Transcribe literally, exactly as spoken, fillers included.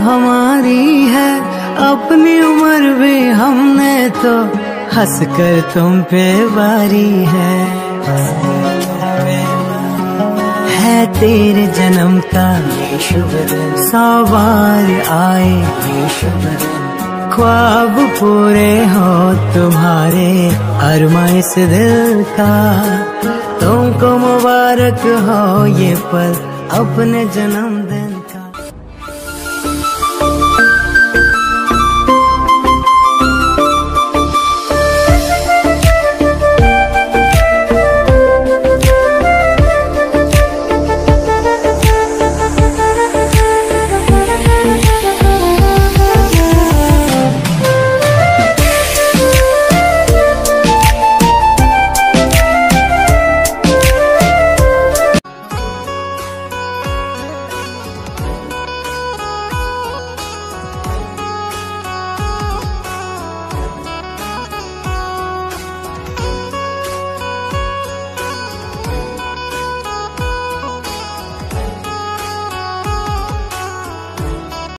हमारी है, अपनी उम्र भी हमने तो हंस कर तुम पे वारी है। है तेरे जन्म का सौ बार आए, ख्वाब पूरे हो तुम्हारे अरमा इस दिल का। तुमको मुबारक हो ये पल अपने जन्म